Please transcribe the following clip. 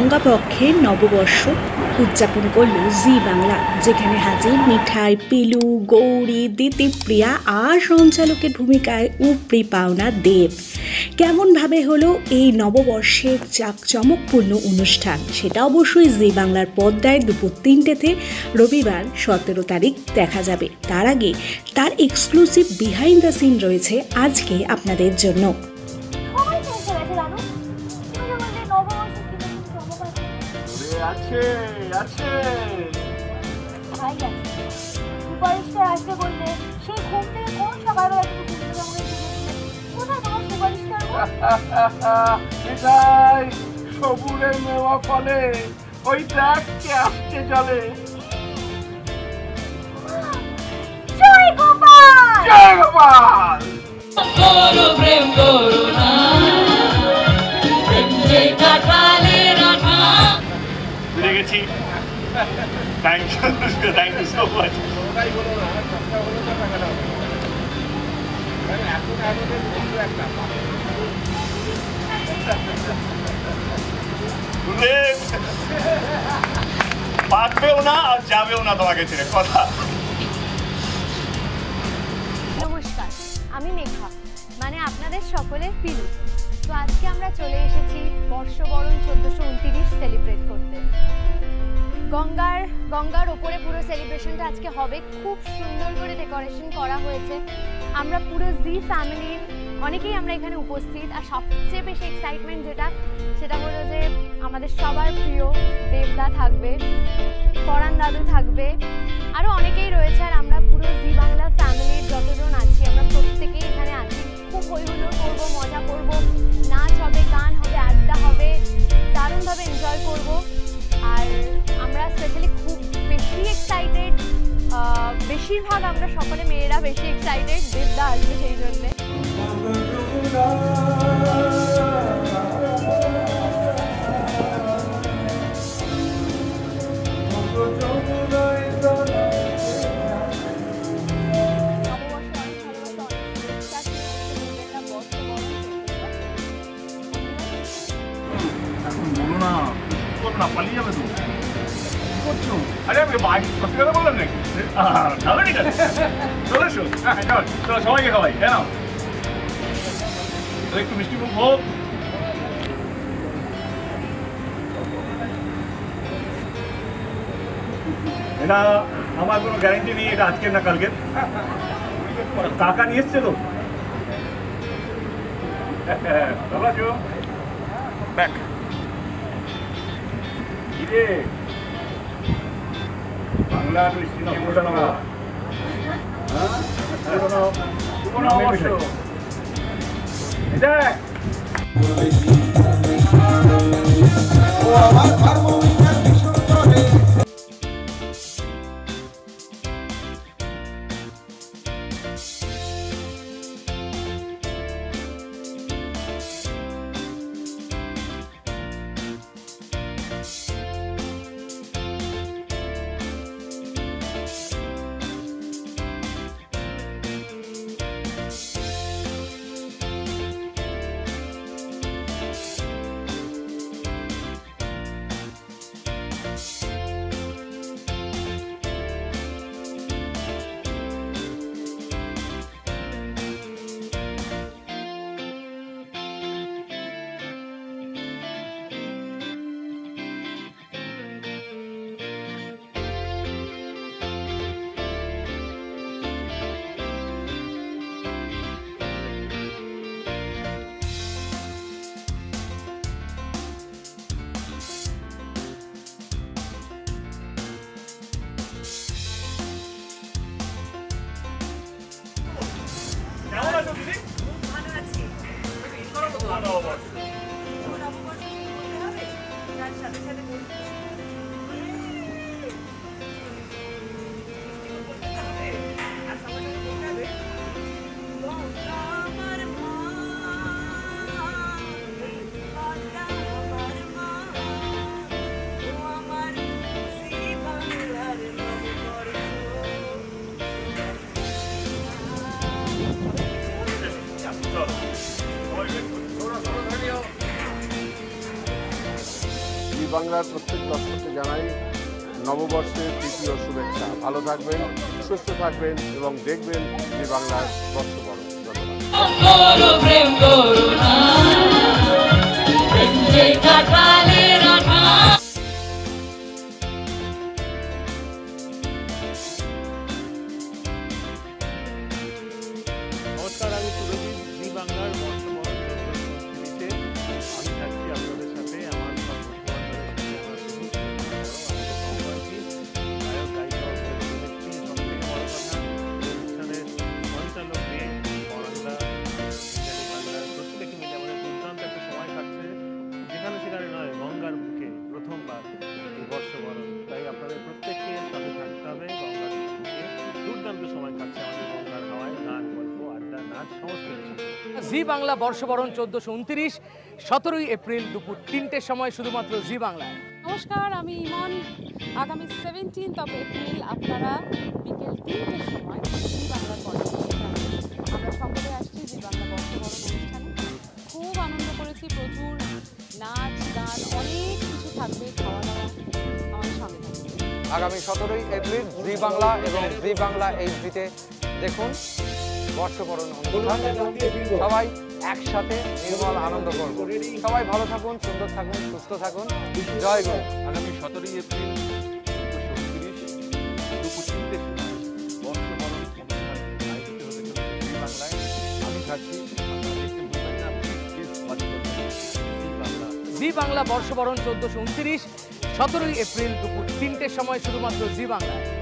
গঙ্গাপক্ষে নববর্ষ উদযাপন করল জি বাংলা, যেখানে হাজির মিঠাই, পিলু, গৌরী, দিতিপ্রিয়া আর সঞ্চালকের ভূমিকায় উপরি পাওনা দেব। কেমনভাবে হলো এই নববর্ষের জাঁকজমকপূর্ণ অনুষ্ঠান, সেটা অবশ্যই জি বাংলার পর্দায় দুপুর ৩টেতে রবিবার ১৭ তারিখ দেখা যাবে। তার আগে তার এক্সক্লুসিভ বিহাইন্ড দ্য সিন রয়েছে আজকে আপনাদের জন্য। সবুরের মেওয়া ফলে ওই ট্রাককে আসছে চলে। জয় গোপাল, জয় গোপাল। করো প্রেম করো না, প্রেম যে কাটালে রানা। বুঝে গেছি। Thank you so much. বাঁচবেও না আর যাবেও না তোমাকে ছেড়ে, কথা। নমস্কার, আমি মেঘা, মানে আপনাদের সকলের পিলু। তো আজকে আমরা চলে এসেছি বর্ষবরণ ১৪২৯ সেলিব্রেট করতে। গঙ্গার ওপরে পুরো সেলিব্রেশনটা আজকে হবে। খুব সুন্দর করে ডেকোরেশন করা হয়েছে। আমরা পুরো জি ফ্যামিলির অনেকেই আমরা এখানে উপস্থিত। আর সবচেয়ে বেশি এক্সাইটমেন্ট সেটা হলো যে আমাদের সবার প্রিয় দেবদা থাকবে, পরাণ দাদু থাকবে, আরও অনেকেই রয়েছে। আর আমরা পুরো জি বাংলা ফ্যামিলির যতজন আছি আমরা প্রত্যেকেই এখানে আছি। খুব হইহুল্লোড় করবো, মজা করবো, নাচ হবে, গান হবে, আড্ডা হবে, দারুণভাবে এনজয় করবো। আর আমরা স্পেশালি খুব বেশি এক্সাইটেড, বেশিরভাগ আমরা সকলে মেয়েরা বেশি এক্সাইটেড দেবদা আসবে সেই জন্যে। পালিয়ে যাবে তো করছো? আরে আমি বাইক সত্যি কথা বললাম নাকি? তাহলে ঠিক আছে, চলে এসো। চলো সবাইকে খাওয়াই, কেন একটু মিষ্টি মুখ হোক। এটা আমার কোনো গ্যারান্টি নেই এটা আজকের না কালকের। কাকা নিয়ে এসছে তো ভালো আছো? ব্যাক বাংলা মিষ্টি না পুরোটা নেবো। বাংলার প্রত্যেক দর্শককে জানাই নববর্ষের তৃতীয় শুভেচ্ছা। ভালো থাকবেন, সুস্থ থাকবেন এবং দেখবেন জি বাংলার বর্ষবরণ। নমস্কার, আমি সুরজিৎ, জি বাংলার বর্তমান সিরিজে আমি থাকছি আপনাদের সাথে। আমার সব প্রত্যেকে মিলে আমাদের দুর্দান্ত একটা সময় কাটছে, যেখানে সেখানে নয়, গঙ্গার বুকে প্রথমবার এই বর্ষবরণ। তাই আপনাদের প্রত্যেককে সাথে থাকতে হবে। গঙ্গার বুকে দুর্দান্ত সময় কাটছে আমাদের, গঙ্গার হাওয়ায়, গান, গল্প, আড্ডা, নাচ, সমস্ত কিছু। জি বাংলা বর্ষবরণ 1429, 17ই এপ্রিল দুপুর 3টের সময় শুধুমাত্র জি বাংলায়। নমস্কার, আমি ইমন। আগামী 17th of এপ্রিল আপনারা বিকেল 3টের সময় জি বাংলার পর্দায় আমরা সকলে আসছি জি বাংলা বর্ষবরণ অনুষ্ঠানে। খুব আনন্দ করেছি, প্রচুর নাচ গান, অনেক কিছু থাকবে, খাওয়া দাওয়া। আমাদের সঙ্গে থাকবে। আগামী 17ই এপ্রিল জি বাংলা এবং জি বাংলা এইচডিতে দেখুন বর্ষবরণ অনুষ্ঠান। সবাই একসাথে নির্মল আনন্দ করব। সবাই ভালো থাকুন, সুন্দর থাকুন, সুস্থ থাকুন। জয় গুরু। আগামী 17ই এপ্রিল 1429 দুপুর 3টের সময় বর্ষবরণ অনুষ্ঠান আয়োজিত হতে চলেছে জি বাংলায়। আমি থাকছি, আপনারা দেখতে ভুলবেন না, প্লিজ ওয়াচ করবেন জি বাংলা। জি বাংলা বর্ষবরণ 1429, 17ই এপ্রিল দুপুর 3টের সময় শুধুমাত্র জি বাংলায়।